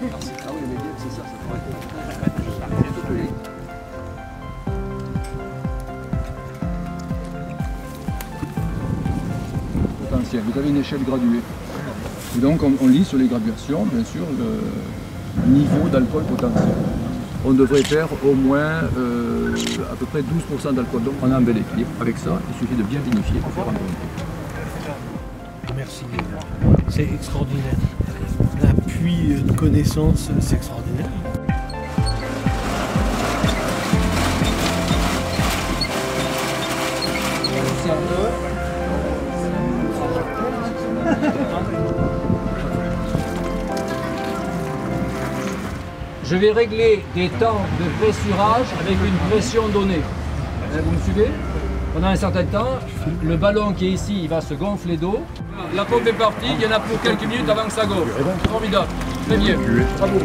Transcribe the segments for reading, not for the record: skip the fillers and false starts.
Ah oui, mais c'est ça, ça pourrait être. Potentiel. Vous avez une échelle graduée. Et donc on lit sur les graduations, bien sûr, le niveau d'alcool potentiel. On devrait faire au moins à peu près 12% d'alcool. Donc on a un bel équilibre. Avec ça, il suffit de bien vinifier pour faire un bon thé. Merci. C'est extraordinaire. L'appui de connaissances, c'est extraordinaire. Je vais régler des temps de pressurage avec une pression donnée. Vous me suivez? Pendant un certain temps, le ballon qui est ici, il va se gonfler d'eau. La pompe est partie, il y en a pour quelques minutes avant que ça gonfle. Formidable, très bien, bravo.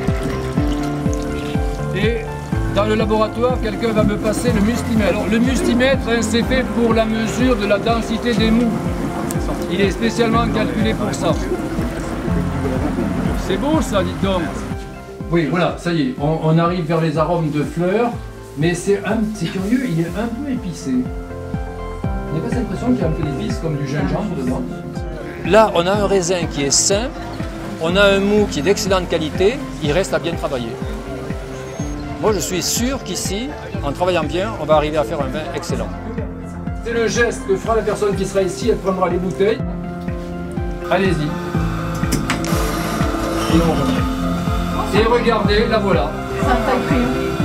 Et dans le laboratoire, quelqu'un va me passer le muslimètre. Alors le muslimètre, hein, c'est fait pour la mesure de la densité des mous. Il est spécialement calculé pour ça. C'est beau ça, dites donc. Oui, voilà, ça y est, on arrive vers les arômes de fleurs, mais c'est curieux, il est un peu épicé. On n'a pas l'impression qu'il y a un peu d'épices comme du gingembre dedans. Là, on a un raisin qui est sain, on a un mou qui est d'excellente qualité, il reste à bien travailler. Moi, je suis sûr qu'ici, en travaillant bien, on va arriver à faire un vin excellent. C'est le geste que fera la personne qui sera ici, elle prendra les bouteilles. Allez-y. Et on remet. Et regardez, la voilà. Ça t'a cru.